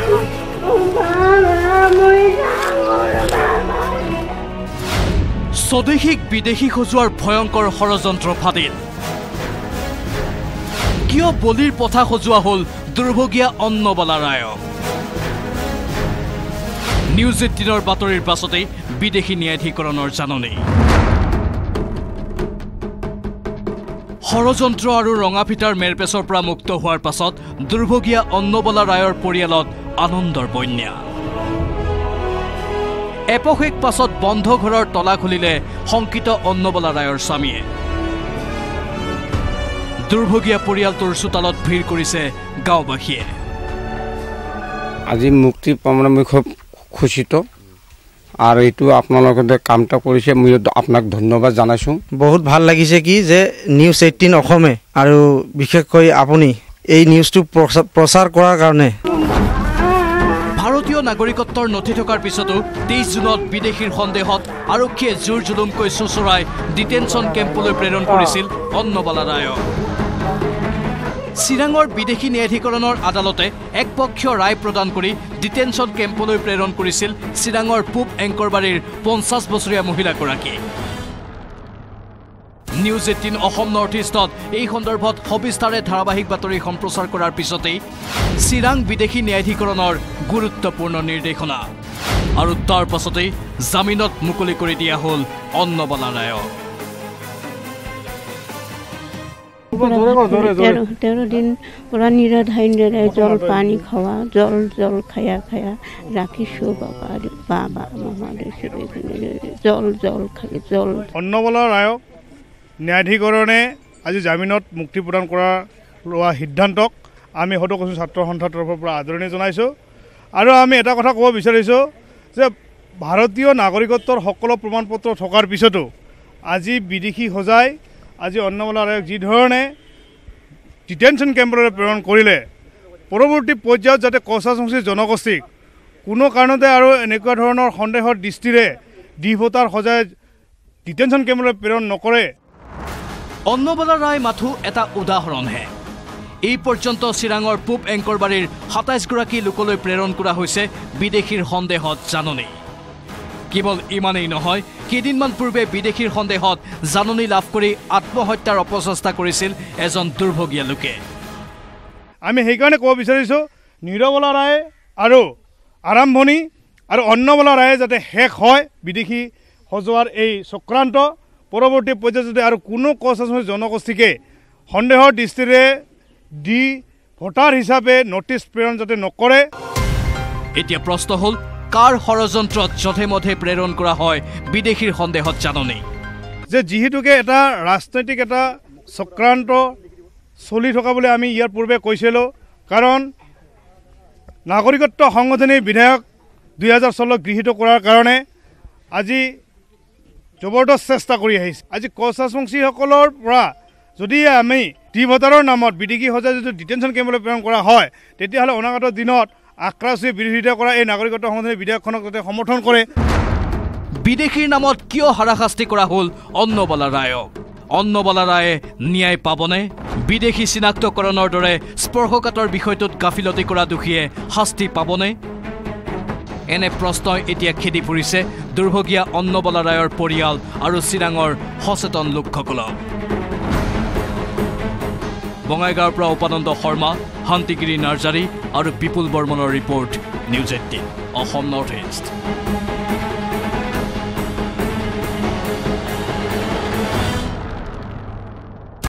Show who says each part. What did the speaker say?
Speaker 1: স্বদেশীক বিদেশী সজোৱাৰ ভয়ংকৰ ষড়যন্ত্ৰ ফাদিল কিয় বলিৰ পথা সজোৱা হ'ল দুৰ্ভগীয়া অন্নবালা ৰায়ক নিউজ 18ৰ বাতৰিৰ পাছতেই বিদেশী ন্যায়াধিকৰণৰ জাননী ষড়যন্ত্ৰ আৰু ৰঙাফিটাৰ মেৰপেচৰ পৰা মুক্ত হোৱাৰ পাছত দুৰ্ভগীয়া অন্নবালা ৰায়ৰ পৰিয়ালত আনন্দৰ বন্যা এপশেক পাছত বন্ধ ঘৰৰ তলা খুলিলে শংকিত অন্নবালা ৰায়ৰ স্বামীয়ে দুৰ্ভগীয়া পৰিয়ালটোৰ চোতালত ভিৰ কৰিছে গাঁওবাসীয়ে
Speaker 2: আজি মুক্তি পাবলৈ মই খুব খুশিত আৰু এইটো আপোনালোকে কামটা কৰিছে মই আপোনাক ধন্যবাদ জনাইছো
Speaker 3: বহুত ভাল লাগিছে কি যে নিউজ 18 অসমে আৰু বিশেষকৈ আপুনি এই নিউজটো প্ৰচাৰ কৰাৰ কাৰণে
Speaker 1: ভাৰতীয় নাগৰিকত্বৰ নথি থকাৰ পিছতো 23 জুনত বিদেশীৰ সন্দেহত আৰক্ষীয়ে জোৰ জুলুমকৈ চোচৰাই ডিটেনশ্যন কেম্পলৈ প্ৰেৰণ কৰিছিল অন্নবালা ৰায়ক চিৰাঙৰ বিদেশী ন্যায়াধিকৰণৰ আদালতে একপক্ষীয় ৰায় প্ৰদান কৰি ডিটেনশ্যন কেম্পলৈ প্ৰেৰণ কৰিছিল চিৰাঙৰ পূব এংকৰবাৰীৰ 50 বছৰীয়া মহিলাগৰাকী নিউজ 18 অসম নৰ্থ ইষ্টত এই সন্দৰ্ভত সবিস্তাৰে ধাৰাবাহিক বাতৰি সম্প্ৰচাৰ কৰাৰ পিছতেই চিৰাং বিদেশী ন্যায়াধিকৰণৰ গুৰুত্বপূৰ্ণ নিৰ্দেশনা আৰু তাৰ পাছতেই জামিনত মুকলি কৰি দিয়া হ'ল অন্নবালা ৰায়ক
Speaker 4: 13 দিন পুৰা নিৰাধাৰ জল পানী খোৱা জল খায়া ৰাখিছোঁ বাবা মামা জল খালি জল
Speaker 5: অন্নবালা ৰায়ক ন্যায়াধিকৰণে আজি জামিনত মুক্তি প্ৰদান কৰাৰ লোৱা সিদ্ধান্তক আমি সদকচু ছাত্ৰ সন্থাৰ তৰফৰ পৰা আদৰণি জনাইছোঁ আৰু আমি এটা কথা ক'ব বিচাৰিছোঁ যে ভাৰতীয় নাগৰিকত্বৰ সকলো প্ৰমাণপত্ৰ থকাৰ পিছতো আজি বিদেশী সজাই আজি অন্নবালা ৰায়ক যি ধৰণে ডিটেনশ্যন কেম্পলৈ প্ৰেৰণ কৰিলে পৰৱৰ্তী পৰ্যায়ত যাতে কচাচংচী জনগোষ্ঠীক কোনো কাৰণতে আৰু এনেকুৱা ধৰণৰ সন্দেহৰ দৃষ্টিৰে ডিভোটাৰ সজাই ডিটেনশ্যন কেম্পলৈ প্ৰেৰণ নকৰে
Speaker 1: অন্নবালা ৰায় মাথো এটা উদাহৰণহে এই পৰ্যন্ত চিৰাঙৰ পূব এংকৰবাৰীৰ 27 গৰাকী লোকলৈ প্ৰেৰণ কৰা হৈছে বিদেশীৰ সন্দেহত জাননী কেৱল ইমানেই নহয় কেইদিনমান পূৰ্বে বিদেশীৰ সন্দেহত জাননী লাভ কৰি আত্মহত্যাৰ অপচেষ্টা কৰিছিল এজন দুৰ্ভগীয়া লোকে
Speaker 5: আমি সেইকাৰণে ক'ব বিচাৰিছোঁ নিৰবলা ৰায় আৰু আৰম্ভণি আৰু অন্নবালা ৰায়ে যাতে শেষ হয় বিদেশী সজোৱাৰ এই চক্ৰান্ত পৰৱৰ্তী পৰ্যায়ত যাতে আৰু কোনো কচাচংচী জনগোষ্ঠীকে সন্দেহৰ দৃষ্টিৰে দি ভোটাৰ হিচাপে নটিছ প্ৰেৰণ যাতে নকৰে
Speaker 1: এতিয়া প্ৰশ্ন হ'ল কাৰ ষড়যন্ত্ৰত যধে মধে প্ৰেৰণ কৰা হয় বিদেশীৰ সন্দেহত জাননী
Speaker 5: যে যিহেতুকে এটা ৰাজনৈতিক এটা চক্ৰান্ত চলি থকা বুলি আমি ইয়াৰ পূৰ্বে কৈছিলোঁ কাৰণ নাগৰিকত্ব সংশোধনী বিধেয়ক 2016 গৃহীত কৰাৰ কাৰণে আজি জবৰদস্ত চেষ্টা কৰি আহিছে আজি কচাচংচীসকলৰ পৰা যদি আমি ডিভোটাৰৰ নামত বিদেশী সজাই যদি ডিটেনশ্যন কেম্পলৈ প্ৰেৰণ কৰা হয় তেতিয়াহ'লে অনাগত দিনত আক্ৰাচী বিৰোধিতা কৰা এই নাগৰিকত্ব সংশোধনী বিধেয়কখনক যাতে সমৰ্থন কৰে
Speaker 1: বিদেশীৰ নামত কিয় হাৰাশাস্তি কৰা হ'ল অন্নবালা ৰায়ক অন্নবালা ৰায়ে ন্যায় পাবনে বিদেশী চিনাক্তকৰণৰ দৰে স্পৰ্শকাতৰ বিষয়টোত গাফিলতি কৰা দোষীয়ে শাস্তি পাবনে এনে প্ৰশ্নই এতিয়া খেদি ফুৰিছে দুৰ্ভগীয়া অন্নবালা ৰায়ৰ পৰিয়াল আৰু চিৰাঙৰ সচেতন লোকসকলক বঙাইগাঁৱৰ পৰা উপানন্দ শৰ্মা শান্তিগিৰি নাৰ্জাৰী আৰু বিপুল বৰ্মনৰ report news 18 Assam north east